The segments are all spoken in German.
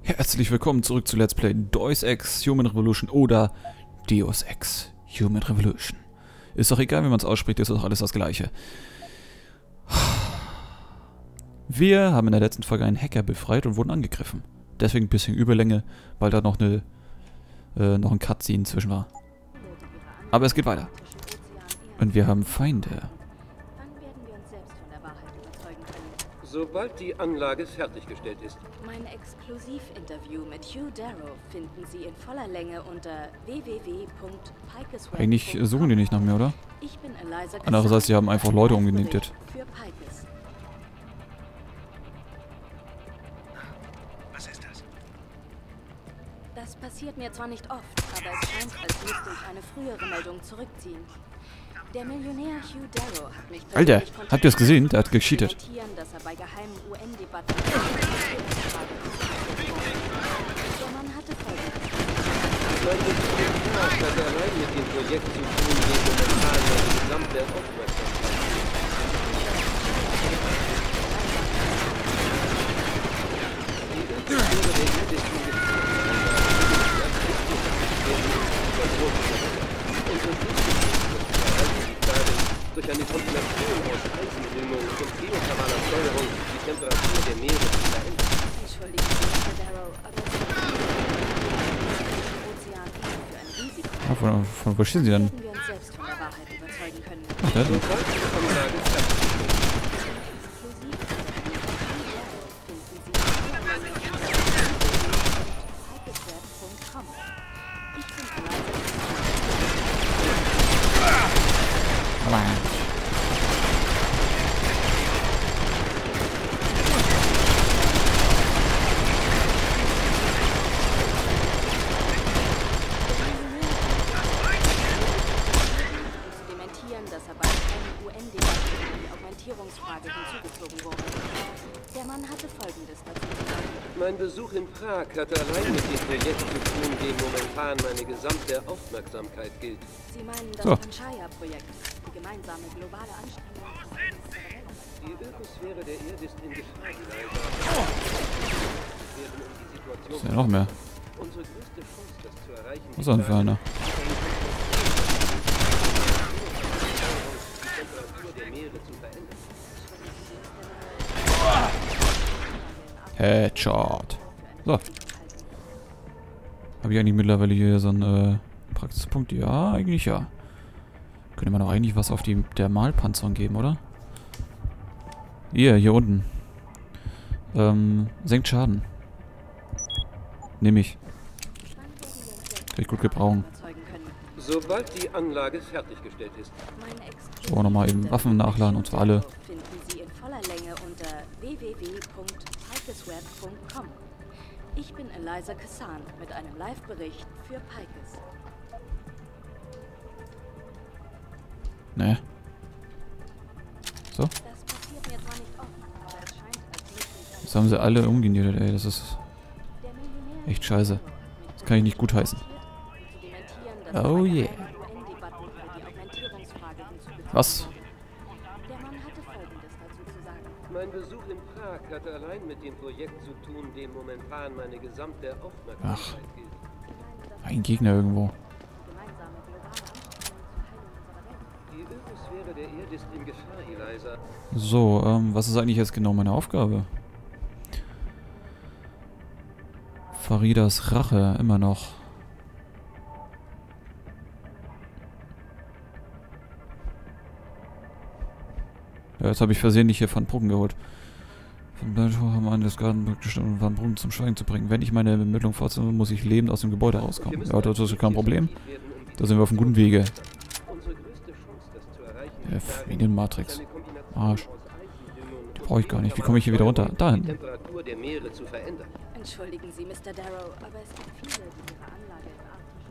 Herzlich willkommen zurück zu Let's Play Deus Ex Human Revolution oder Deus Ex Human Revolution. Ist doch egal, wie man es ausspricht, ist doch alles das Gleiche. Wir haben in der letzten Folge einen Hacker befreit und wurden angegriffen. Deswegen ein bisschen Überlänge, weil da noch ein Cutscene zwischen war. Aber es geht weiter. Und wir haben Feinde. Sobald die Anlage fertiggestellt ist. Mein Exklusivinterview mit Hugh Darrow finden Sie in voller Länge unter www.pikesweb.com. Eigentlich suchen die nicht nach mir, oder? Ich bin Eliza. Andererseits, sie haben einfach Leute umgenietet. Was ist das? Das passiert mir zwar nicht oft, aber es scheint, als müsste ich eine frühere Meldung zurückziehen. Der Millionär Hugh Darrow hat mich Alter, habt ihr es gesehen? Der hat gecheatet. Dass er bei geheimen UN-Debatten der Mann hatte Folgendes. Das hat allein mit dem Projekt zu tun, den momentan die gesamte Aufmerksamkeit. Durch eine Kombination aus Eisenbildung und geothermaler Steuerung die Temperatur der Meere zu verändern. Entschuldigung, Mr. Darrow, aber Ozean für ein Risiko. Ah, von wo stehen sie denn? Werden wir uns selbst von der Wahrheit überzeugen können. Ach, da hinten. Sobald die Anlage fertig ist. Mein Besuch in Prag hatte allein mit dem Projekt zu tun, dem momentan meine gesamte Aufmerksamkeit gilt. Sie meinen das So. Panchaya-Projekt, die gemeinsame globale Anstrengung. Die Ökosphäre der Erde ist in Gefahr, Eliza. Wir werden um die Situation Ist ja noch mehr. unsere größte Chance, das zu erreichen. Was ist denn für einer? Die Temperatur der Meere zu verändern. Headshot. So. Habe ich eigentlich mittlerweile hier so einen Praxispunkt? Ja, eigentlich ja. Könnte man doch eigentlich was auf die Thermalpanzerung geben, oder? Hier unten. Senkt Schaden. Nehme ich. Kann ich gut gebrauchen. Sobald die Anlage fertiggestellt ist. So, nochmal eben Waffen nachladen und zwar alle. Finden Sie in voller Länge unter www.pikesweb.com. Ich bin Eliza Kassan mit einem Live-Bericht für Pikes. Ne. So. Das passiert mir zwar nicht oft, aber es scheint, als müsste ich Jetzt haben sie alle umgenietet, ey. Das ist echt scheiße. Das kann ich nicht gutheißen. Oh yeah. Was? Der Mann hatte Folgendes dazu zu sagen. Mein Besuch in Prag hatte allein mit dem Projekt zu tun, dem momentan meine gesamte Ach. Aufmerksamkeit gilt. Ein Gegner irgendwo. Gemeinsame globale Anstrengung zur Heilung unserer Welt. Die Ökosphäre der Erde ist in Gefahr, Eliza. So, was ist eigentlich jetzt genau meine Aufgabe? Faridas Rache, immer noch. Ja, jetzt habe ich versehentlich hier Van Bruggen geholt. Von Blanchot haben wir des Garten bestimmt, um Van Bruggen zum Schweigen zu bringen. Wenn ich meine Ermittlung fortsetze, muss ich lebend aus dem Gebäude rauskommen. Ja, das ist kein Problem. Da sind wir auf einem guten Wege. Unsere größte Chance, das zu erreichen, Wegen den Matrix. eine Kombination Arsch. aus Eisenbildung Die brauche ich gar nicht. Wie komme ich hier wieder runter? Da die hinten. Temperatur der Meere zu verändern. Entschuldigen Sie, Mr. Darrow, aber es gibt viele, die ihre Anlage in arktischen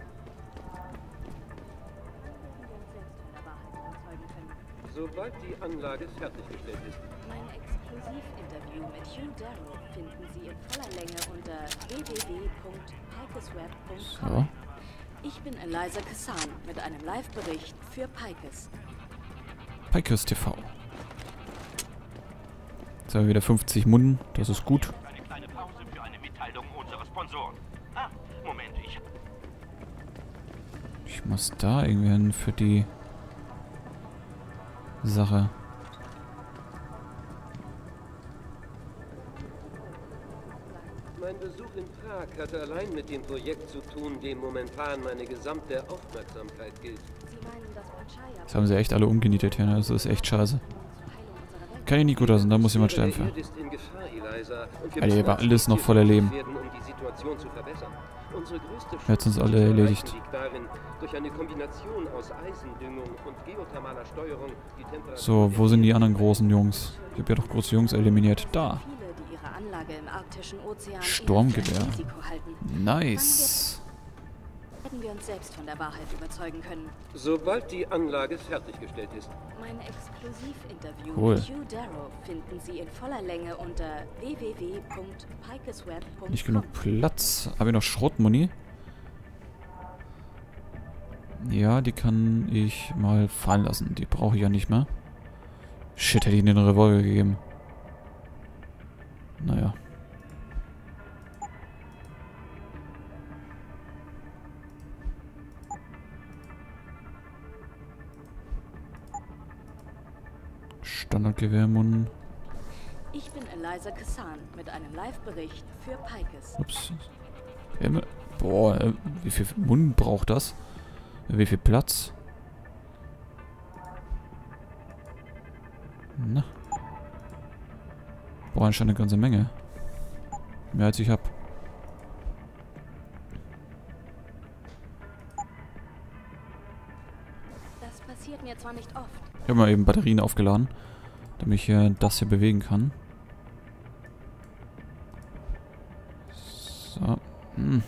Sobald die Anlage fertiggestellt ist. Mein Exklusivinterview mit Hugh Darrow finden Sie in voller Länge unter www.pikesweb.com. So. Ich bin Eliza Kassan mit einem Live-Bericht für Pikes. Pikes TV. Jetzt haben wir wieder 50 Munden. Das ist gut. Eine kleine Pause für eine Mitteilung. Mitteilung unserer Sponsoren. Ah, Moment, Ich muss da irgendwie hin für die Sache. Mein Besuch in Prag hatte allein mit dem Projekt zu tun, dem momentan meine gesamte Aufmerksamkeit gilt. Sie meinen, dass Panchaya Jetzt haben sie echt alle umgenietet hier, ne? Das ist echt scheiße. Kann ich nicht gut lassen, da muss jemand sterben für. Ist in Gefahr, Eliza, und wir Alter, hier müssen war als alles noch Spezies voller Leben. aktiv werden, um die Situation zu verbessern. Unsere größte Jetzt sind sie alle Chance, die zu erledigt. erreichen, liegt darin, durch eine Kombination aus Eisendüngung und geothermaler Steuerung die Temperatur So, wo sind die anderen großen Jungs? Ich habe ja doch große Jungs eliminiert. Da. viele, die ihre Anlage im arktischen Ozean Sturmgewehr. eher für ein Risiko halten. Nice. Hätten wir uns selbst von der Wahrheit überzeugen können. Sobald die Anlage fertiggestellt ist. Mein Exklusivinterview Cool. mit Hugh Darrow finden Sie in voller Länge unter www.pikesweb.com. Nicht genug Platz. Habe ich noch Schrotmuni? Ja, die kann ich mal fallen lassen. Die brauche ich ja nicht mehr. Shit, hätte ich ihnen den Revolver gegeben. Naja. Standardgewehrmunden. Ich bin Eliza Kassan mit einem Live-Bericht für Pikes. Ups. Boah, wie viel Mund braucht das? Wie viel Platz? Na. Boah, anscheinend eine ganze Menge. Mehr als ich hab. Das passiert mir zwar nicht oft. Ich habe mal eben Batterien aufgeladen, damit ich das hier bewegen kann. So. Hm.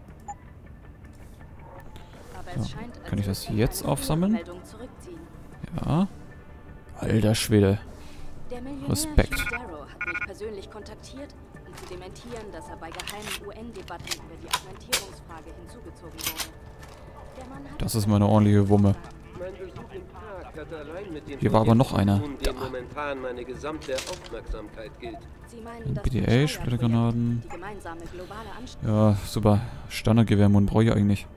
Aber So, es scheint, als kann ich das müsste jetzt eine aufsammeln? Meldung zurückziehen. Ja. Alter Schwede. Der Millionär Respekt. Hugh Darrow hat mich persönlich kontaktiert, um zu dementieren, dass er bei geheimen UN-Debatten über die Augmentierungsfrage hinzugezogen wurde. Der Mann hat Das ist mal eine ordentliche Wumme. Mein Besuch in Prag hatte allein mit dem Hier war aber noch Projekt einer. zu tun, dem momentan meine gesamte Aufmerksamkeit gilt. Sie meinen, das BDA, Panchaya-Projekt, Splittergranaten. die gemeinsame globale Anstrengung. Ja, super. Standardgewehrmund brauche ich eigentlich.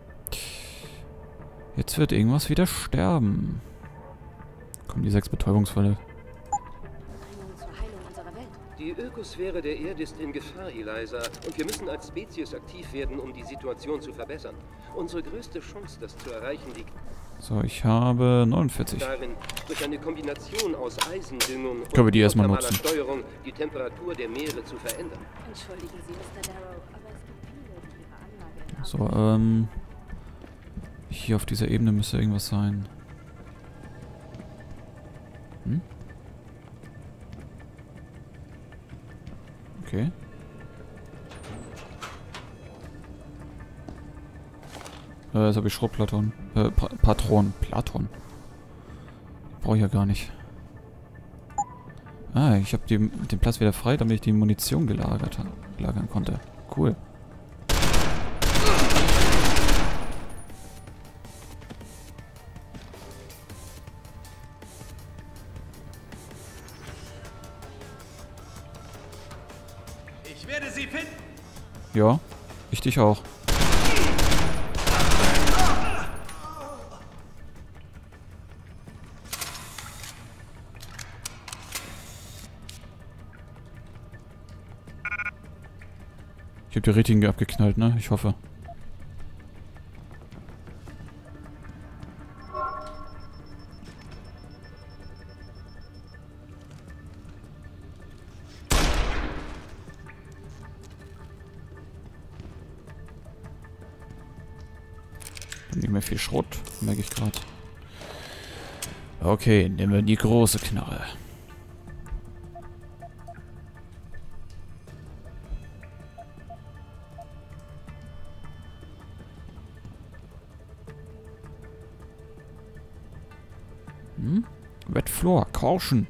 Jetzt wird irgendwas wieder sterben. Kommen die 6 Betäubungsfälle. Zur Heilung unserer Welt. Die Ökosphäre der Erde ist in Gefahr, Eliza, und wir müssen als Spezies aktiv werden, um die Situation zu verbessern. Unsere größte Chance, das zu erreichen, liegt So, ich habe 49. darin, durch eine Kombination aus Eisendüngung Können wir die erstmal geothermaler nutzen. Steuerung die Temperatur der Meere zu verändern. Entschuldigen Sie, Mr. Darrow, aber es gibt viele, die ihre Anlage in So, hier auf dieser Ebene müsste irgendwas sein. Hm? Okay. Jetzt habe ich Schrotplaton. Patronen. Platon. Brauche ich ja gar nicht. Ah, ich habe den Platz wieder frei, damit ich die Munition lagern konnte. Cool. Ich werde sie finden. Ja, ich dich auch. Ich habe die richtigen abgeknallt, ne? Ich hoffe. Nicht mehr viel Schrott, merke ich gerade. Okay, nehmen wir die große Knarre. Wet Floor, Caution.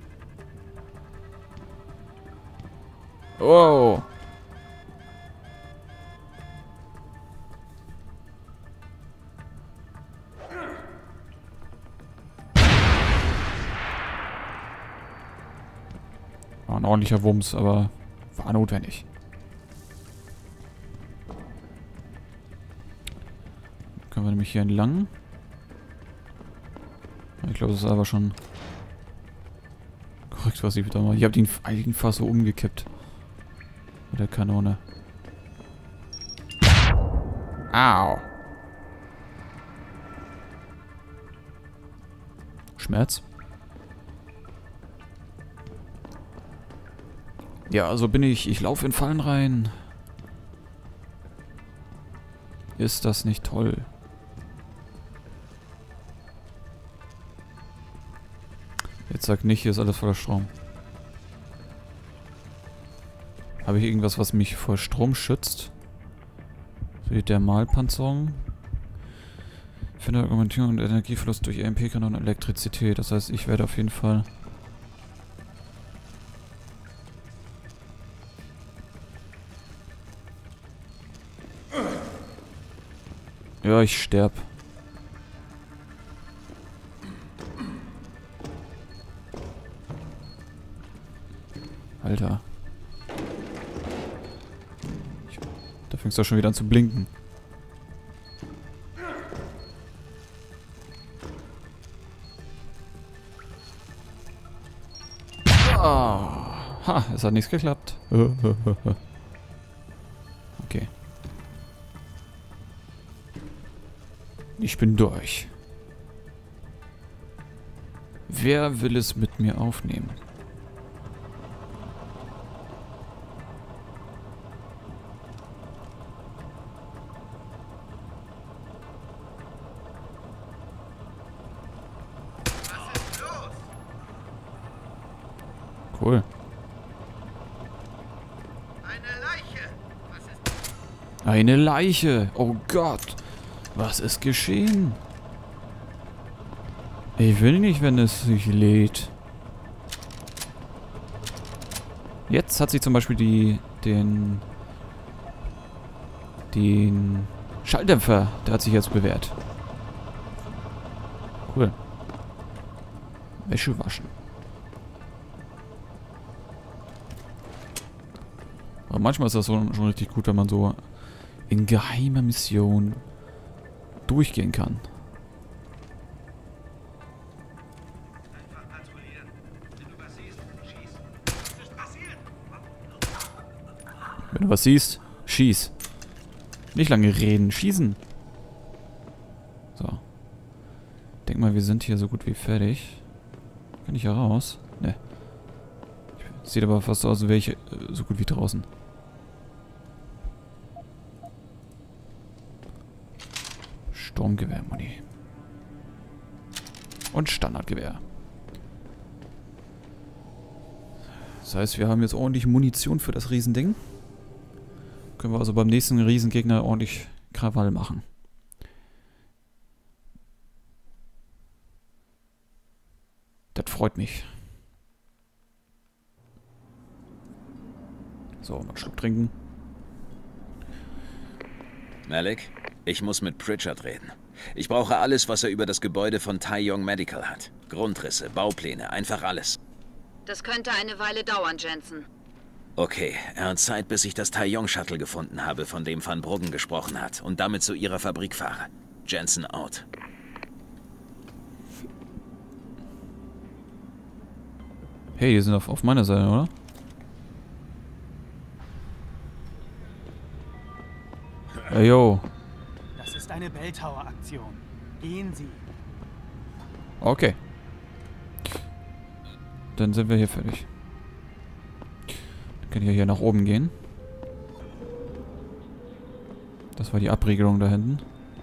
Oh. War ein ordentlicher Wumms, aber war notwendig. wir nämlich hier entlang. Ich glaube, das ist aber schon korrekt, was ich wieder mache. Ich habe den eigentlich fast so umgekippt. Mit der Kanone. Au. Schmerz. Ja, so bin ich. Ich laufe in Fallen rein. Ist das nicht toll? Jetzt sag nicht, hier ist alles voller Strom. Habe ich irgendwas, was mich vor Strom schützt? So die Thermalpanzerung. Finde Argumentierung und Energieverlust durch EMP-Kanonen und Elektrizität. Das heißt, ich werde auf jeden Fall... Ja, ich sterb. Alter. Da fängst du schon wieder an zu blinken. Ha, es hat nichts geklappt. Okay. Ich bin durch. Wer will es mit mir aufnehmen? Cool. Eine Leiche! Was ist... Eine Leiche! Oh Gott! Was ist geschehen? Ich will nicht, wenn es sich lädt. Jetzt hat sich zum Beispiel den Schalldämpfer, der hat sich jetzt bewährt. Cool. Wäsche waschen. Aber manchmal ist das schon richtig gut, wenn man so in geheimer Mission durchgehen kann. Einfach patrouillieren. Wenn du was siehst, schieß. Was ist passiert? Wenn du was siehst, schieß. Nicht lange reden, schießen. So. Denk mal, wir sind hier so gut wie fertig. Kann ich hier raus? Ne. Sieht aber fast so aus, als wäre ich so gut wie draußen. Sturmgewehr-Muni. Und Standardgewehr. Das heißt, wir haben jetzt ordentlich Munition für das Riesending. Können wir also beim nächsten Riesengegner ordentlich Krawall machen. Das freut mich. So, mal einen Schluck trinken. Malik, ich muss mit Pritchard reden. Ich brauche alles, was er über das Gebäude von Taeyong Medical hat. Grundrisse, Baupläne, einfach alles. Das könnte eine Weile dauern, Jensen. Okay, er hat Zeit, bis ich das Taeyong-Shuttle gefunden habe, von dem Van Bruggen gesprochen hat, und damit zu ihrer Fabrik fahre. Jensen out. Hey, die sind auf meiner Seite, oder? Hey, yo. Das ist eine Belltower-Aktion. Gehen Sie. Okay. Dann sind wir hier fertig. Dann kann ich ja hier nach oben gehen. Das war die Abriegelung da hinten.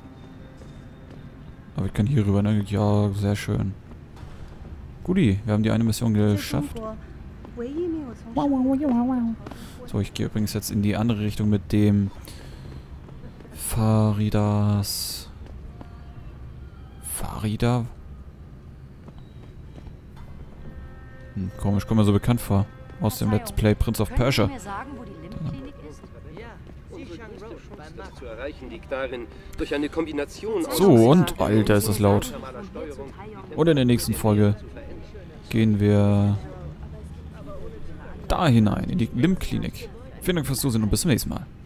Aber ich kann hier rüber, ne? Ja, sehr schön. Guti, wir haben die eine Mission geschafft. So, ich gehe übrigens jetzt in die andere Richtung mit dem Farida? Komisch, kommt mir so bekannt vor. Aus dem Let's Play Prince of Persia. Zu erreichen liegt darin, durch eine Kombination aus So, und Alter, ist das laut. Und in der nächsten Folge gehen wir da hinein, in die Limb-Klinik. Vielen Dank fürs Zusehen und bis zum nächsten Mal.